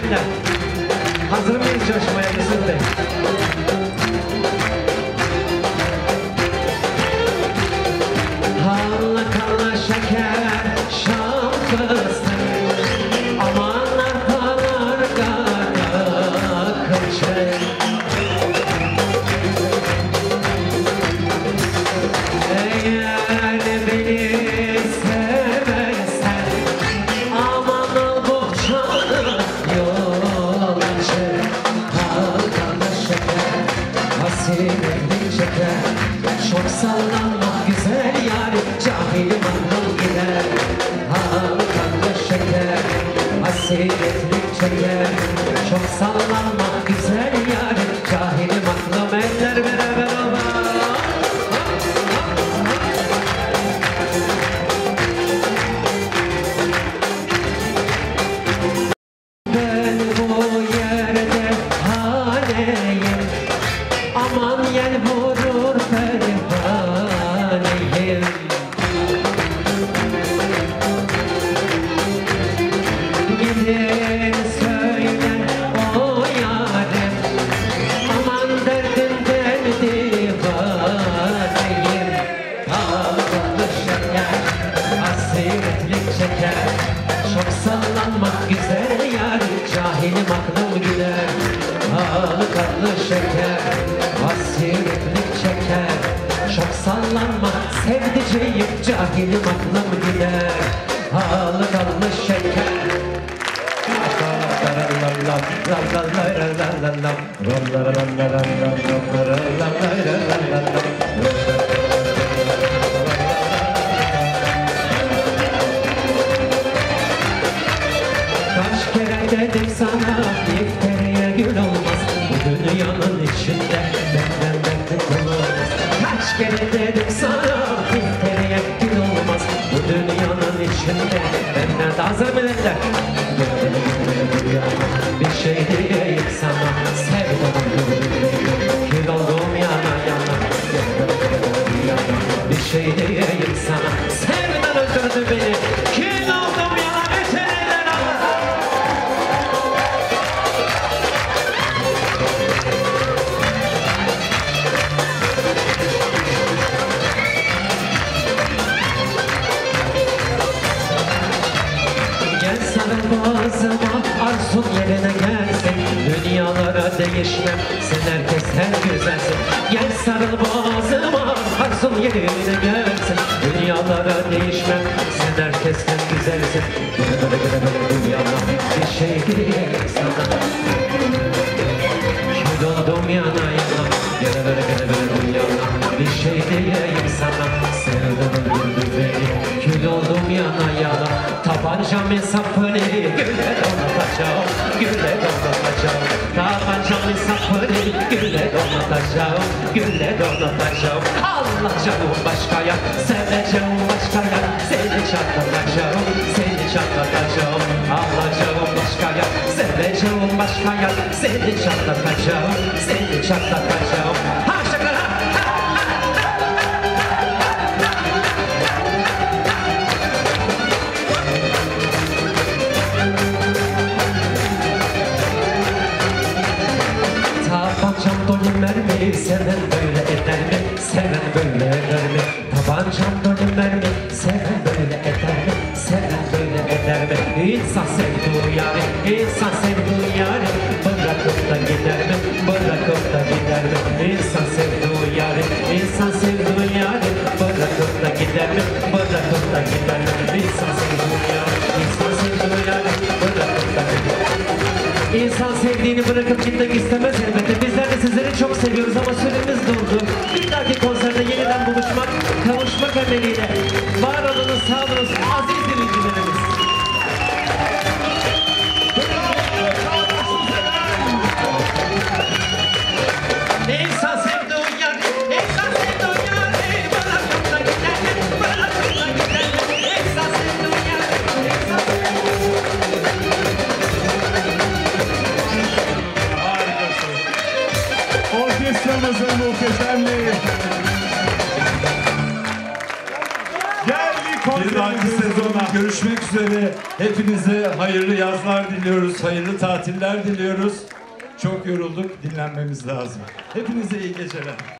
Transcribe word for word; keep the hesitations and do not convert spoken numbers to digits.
Beyler. Hazır mıyız coşmaya Yusuf Bey? Halla kalla şeker şam fıstık, aman arpalar kara kılçık. Eğer beni seversen aman al bohçanı yol açır. Hal kalla şeker hasretlik çeker, çok sallanmak güzel yarim, cahilim aklım gider. Hal kalla şeker hasretlik çeker, çok sallanmak güzel yarim, cahilim aklım. Eller beraber ama ben bu yerde haneyim, aman yel vurur pervaneyim. Gidin söyler o yarim, aman derdimden divaneyim. Ağlı şeker hasretlik çeker, çok sallanmak güzel yar, cahilim aklım gider. Ağlı kanlı şeker hasretlik çeker, çok sallanmak sevdiceğim, cahilim aklım gider. Ağlı kanlı şeker. Kaç kere dedim sana ifteriye gül olmaz, bu dünyanın içinde benden benden olmaz. Kaç kere dedim sana ifteriye gül olmaz, bu dünyanın içinde benden de hazır milletler. Bir şey diyeyim sana, sevdim kül oldum yana yana. Bir şey diyeyim sana, sevden öldürdü beni, kül oldum yana. Boğazıma arzun yerine gelsin, dünyalara değişmem, sen herkesten güzelsin. Gel sarıl boğazıma arzun yerine gelsin, dünyalara değişmem, sen herkesten güzelsin. Gele böyle gele böyle dünyana bir şey diyeyim sana, kül oldum yana yana. Gele böyle gele böyle dünyana bir şey diyeyim sana, sevdim öldürdü beni, kül oldum yana yana. Tabancamın sapını gülle donatacağım, gülle donatacağım. Tabancamın sapını gülle donatacağım, gülle donatacağım. Alacağım başka yer, seveceğim başka yer, seni çatlatacağım, seni çatlatacağım. Alacağım başka yer, seveceğim başka yer, seni çatlatacağım, seni çatlatacağım. Ha şaka! Tabancam dolu mermi, seven böyle eder mi? Seven böyle eder mi? Tabancam dolu mermi, seven böyle eder mi? Seven böyle eder mi? İnsan sevdiği yani, insan sevdiği yani, bırakıp da gider mi? Bırakıp da gider mi? İnsan sevdiği yani, insan sevdiği yani, bırakıp da gider mi? Bırakıp da gider mi? İnsan sevdiği yani, insan sevdiği yani, bırakıp da gider mi? İnsan sevdiğini bırakıp gitmek istemez elbette. Bizler de sizleri çok seviyoruz ama süremiz doldu. Bir dahaki konserde yeniden buluşmak, kavuşmak emeliyle. Var olunuz, sağ olunuz aziz dinleyicilerimiz. İnsan sevdiği yer, insan sevdiği yer, bırakıp da gider, bırakıp da gider. İnsan sevdiği yer, insan sevdiği Orkestramızın muhteşemliği. Geldik konserimize. Bir dahaki sezona görüşmek üzere. Hepinize hayırlı yazlar diliyoruz, hayırlı tatiller diliyoruz. Çok yorulduk, dinlenmemiz lazım. Hepinize iyi geceler.